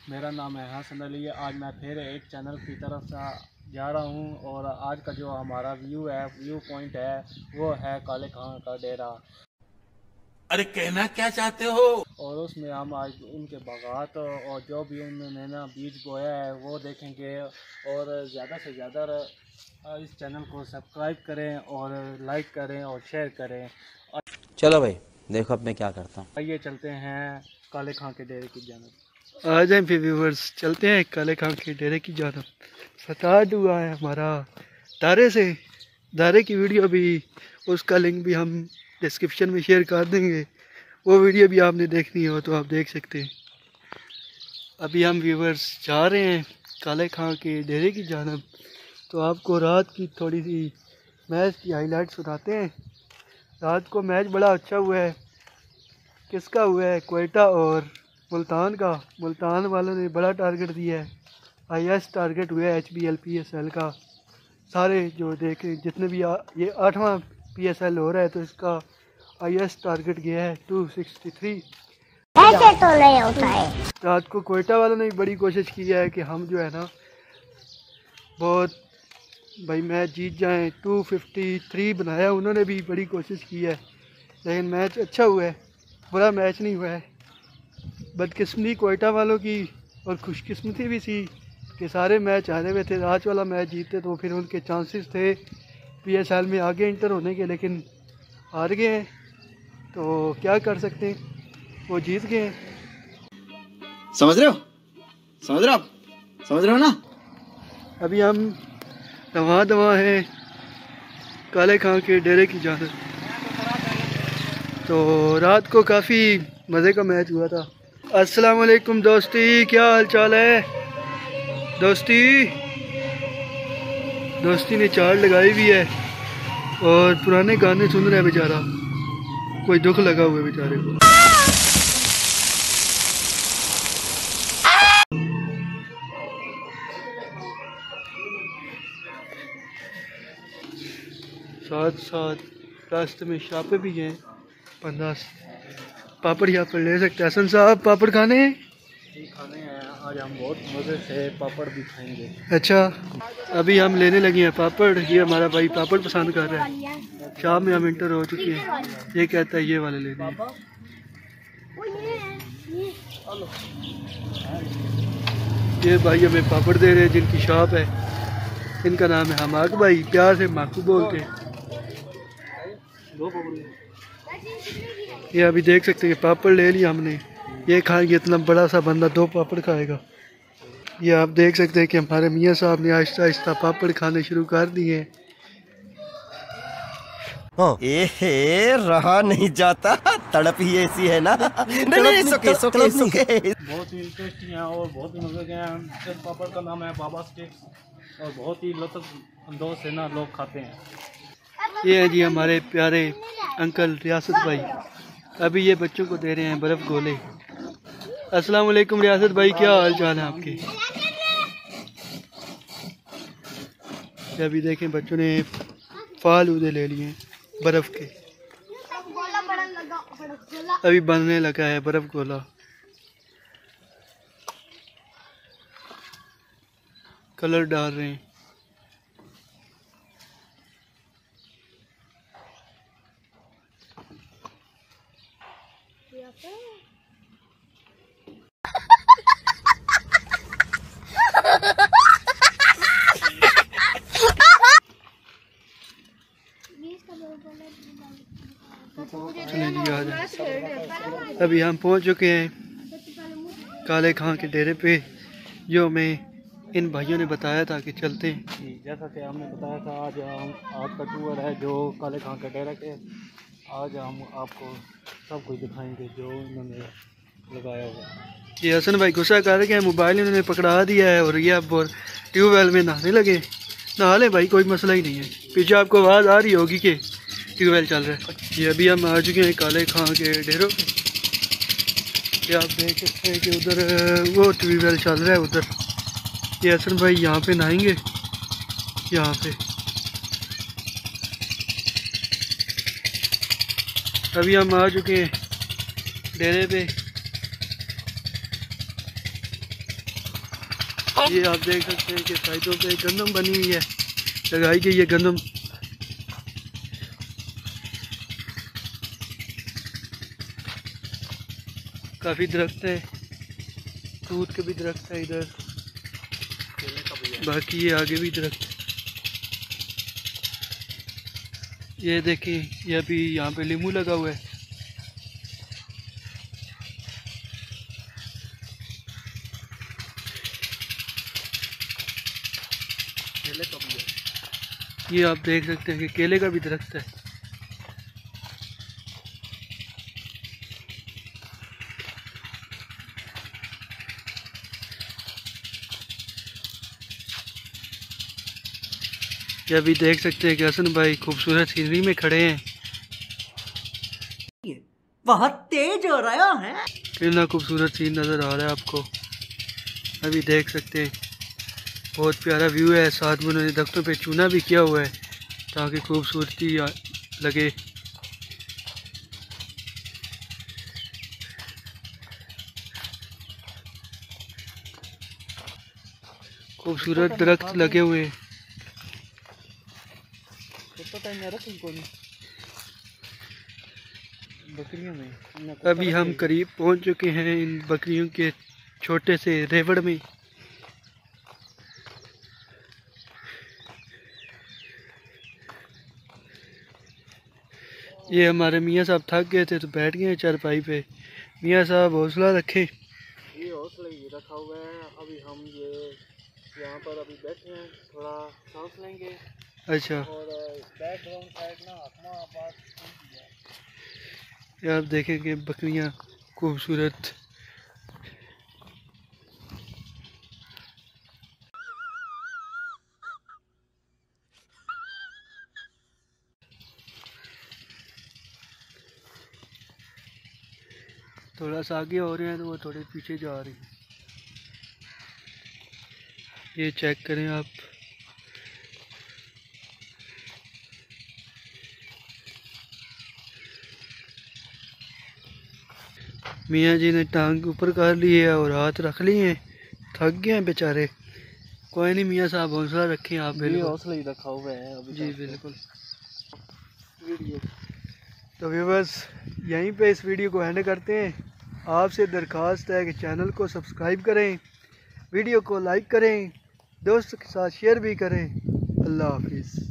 मेरा नाम है हसन अली। आज मैं फिर एक चैनल की तरफ से जा रहा हूँ और आज का जो हमारा व्यू पॉइंट है वो है काले खां का डेरा। अरे कहना क्या चाहते हो? और उसमें हम आज उनके बागात और जो भी उन्होंने ना बीज बोया है वो देखेंगे। और ज़्यादा से ज़्यादा इस चैनल को सब्सक्राइब करें और लाइक करें और शेयर करें। चलो भाई देखो अब मैं क्या करता हूँ। आइए चलते हैं काले खां के डेरे की जानब। आ जाए फिर व्यूवर्स, चलते हैं काले खां के डेरे की जानब। स्टार्ट हुआ है हमारा दारे से। दारे की वीडियो भी, उसका लिंक भी हम डिस्क्रिप्शन में शेयर कर देंगे। वो वीडियो भी आपने देखनी हो तो आप देख सकते हैं। अभी हम व्यूवर्स जा रहे हैं काले खां के डेरे की जानब। तो आपको रात की थोड़ी सी मैच की हाईलाइट सुनाते हैं। रात को मैच बड़ा अच्छा हुआ है। किसका हुआ है? क्वेटा और मुल्तान का। मुल्तान वालों ने बड़ा टारगेट दिया है। हाईएस्ट टारगेट हुआ है HBL PSL का। सारे जो देखें जितने भी ये 8वां PSL हो रहा है तो इसका हाईएस्ट टारगेट गया है 263। ऐसे तो नहीं होता है। रात को क्वेटा वालों ने भी बड़ी कोशिश की है कि हम जो है ना बहुत भाई मैच जीत जाएं। 253 बनाया उन्होंने भी बड़ी कोशिश की है, लेकिन मैच अच्छा हुआ है, बुरा मैच नहीं हुआ है। बदकिस्मती क्वेटा वालों की और खुशकिस्मती भी थी कि सारे मैच हारे हुए थे। आज वाला मैच जीतते तो फिर उनके चांसेस थे PSL में आगे इंटर होने के, लेकिन हार गए हैं तो क्या कर सकते हैं, वो जीत गए हैं। समझ रहे हो? समझ रहे हो आप? समझ रहे हो ना? अभी हम दवा हैं काले खां के डेरे की जानब। तो रात को काफ़ी मज़े का मैच हुआ था। अस्सलाम वालेकुम दोस्ती, क्या हाल चाल है दोस्ती ने चार लगाई हुई है और पुराने गाने सुन रहा है बेचारा। कोई दुख लगा हुआ है बेचारे को। साथ साथ रास्ते में शापे भी हैं। 50 पापड़ यहाँ पर ले सकते हैं। हसन साहब पापड़ खाने हैं? खाने हैं आज हम बहुत मज़े से पापड़ भी खाएंगे। अच्छा, अभी हम लेने लगे हैं पापड़। ये हमारा भाई पापड़ पसंद कर रहा है। शाम में हम इंटर हो चुके हैं। ये कहता है ये वाले लेने हैं। ये भाई हमें पापड़ दे रहे हैं जिनकी शॉप है। इनका नाम है हमाक भाई, प्यार से माकू बोलते हैं। ये अभी देख सकते हैं पापड़ ले लिया हमने। ये खाएंगे, इतना बड़ा सा बंदा 2 पापड़ खाएगा। ये आप देख सकते हैं कि हमारे मियाँ साहब ने आहिस्ता आहिस्ता पापड़ खाने शुरू कर दिए हैं। रहा नहीं जाता, तड़प ही ऐसी है ना। नहीं, सोके। बहुत ही इंटरेस्टिंग है और बहुत ही मज़े के हैं। इस पापड़ का नाम है बाबा स्टिक्स और बहुत ही लुत्फ़ अंदोज़ से ना लोग खाते हैं। ये है जी हमारे प्यारे अंकल रियासत भाई। अभी ये बच्चों को दे रहे हैं बर्फ़ गोले। अस्सलाम वालेकुम रियासत भाई, क्या हाल चाल है आपके? अभी देखें बच्चों ने फालूदे ले लिए बर्फ़ के। अभी बनने लगा है बर्फ़ गोला। कलर डाल रहे हैं। चलिए जी आ जाए। अभी हम पहुंच चुके हैं काले खां के डेरे पे, जो हमें इन भाइयों ने बताया था कि चलते हैं। जैसा कि हमने बताया था आज का टूर है जो काले खां के डेरे के। आज हम आपको सब कुछ दिखाएंगे जो इन्होंने लगाया हुआ। ये हसन भाई गुस्सा कर रहे हैं, मोबाइल इन्होंने पकड़ा दिया है और ये अब ट्यूबवेल में नहाने लगे। नहा ले भाई, कोई मसला ही नहीं है। पीछे आपको आवाज़ आ रही होगी कि ट्यूबवेल चल रहा है। ये अभी हम आ चुके हैं काले खां के डेरों पे। ये आप देख सकते हैं कि उधर वो ट्यूबवेल चल रहा है उधर। ये हसन भाई यहाँ पे नहाएंगे, यहाँ पे। अभी हम आ चुके हैं डेरे पे। ये आप देख सकते हैं कि साइडों पे गंदम बनी हुई है, लगाई गई है गंदम। काफ़ी दरख्त है, दूध के भी दरख्त है इधर, बाकी ये आगे भी दरख्त। ये देखिए ये अभी यहाँ पे लीमू लगा हुआ है। केले का भी है। ये आप देख सकते हैं कि केले का भी दरख्त है। ये अभी देख सकते हैं कि हसन भाई खूबसूरत सीनरी में खड़े हैं। बहुत तेज हो रहा है। कितना खूबसूरत सीन नज़र आ रहा है आपको, अभी देख सकते हैं। बहुत प्यारा व्यू है, साथ में उन्होंने दरख्तों पे चूना भी किया हुआ है ताकि खूबसूरती लगे। खूबसूरत दरख्त लगे हुए हैं। बकरियों में अभी हम करीब पहुंच चुके हैं इन बकरियों के छोटे से रेवड़ में। ये हमारे मियाँ साहब थक गए थे तो बैठ गए चारपाई पे। मियाँ साहब हौसला रखें। ये हौसला ही रखा हुआ है। अभी हम ये यहाँ पर अभी बैठे हैं, थोड़ा सांस लेंगे। अच्छा, और बैकग्राउंड साइड ना अपना आवाज ये आप देखेंगे बकरियाँ खूबसूरत। थोड़ा सा आगे हो रहे हैं तो वो थोड़े पीछे जा रही हैं। ये चेक करें आप, मियाँ जी ने टांग ऊपर कर ली है और हाथ रख लिए हैं, थक गए हैं बेचारे। कोई नहीं मियाँ साहब हौसला रखें आप। बिल्कुल हौसला ही रखा हुआ है अभी जी बिल्कुल। तो व्यूअर्स यहीं पे इस वीडियो को एंड करते हैं। आपसे दरख्वास्त है कि चैनल को सब्सक्राइब करें, वीडियो को लाइक करें, दोस्तों के साथ शेयर भी करें। अल्लाह हाफिज़।